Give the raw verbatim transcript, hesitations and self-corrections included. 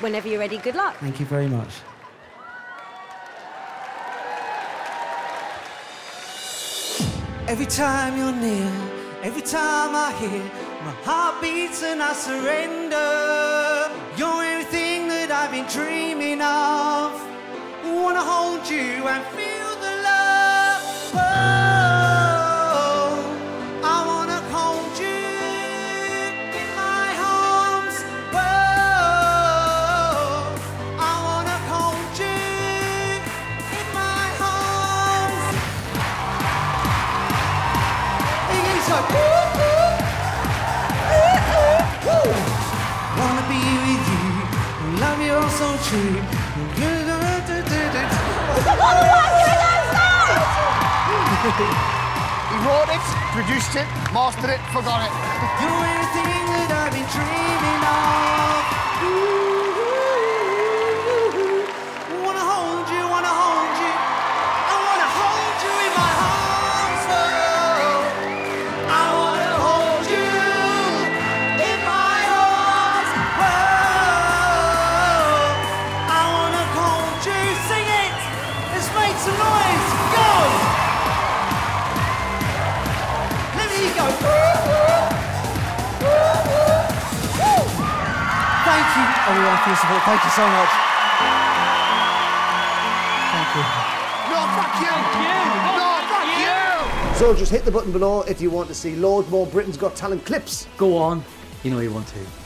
whenever you're ready, good luck. Thank you very much. Every time you're near, every time I hear, my heart beats and I surrender. You're everything that I've been dreaming of. Wanna hold you and feel the love. Oh, I wanna hold you in my arms. Oh, I wanna hold you in my arms. It's like, woo, woo, ooh, ooh, woo. Wanna be with you, love you all so true. He wrote it, produced it, mastered it, forgot it. You're everything that I've been dreaming of. Ooh, wanna hold you, wanna hold you. I wanna hold you in my arms. Oh, I wanna hold you in my arms. Oh, I wanna hold you. Sing it. Let's make some noise. Go. Go. Woo, woo. Woo, woo. Woo. Thank you, everyone, for your support. Thank you so much. Thank you. No, fuck you. No, fuck you. So just hit the button below if you want to see loads more Britain's Got Talent clips. Go on. You know you want to.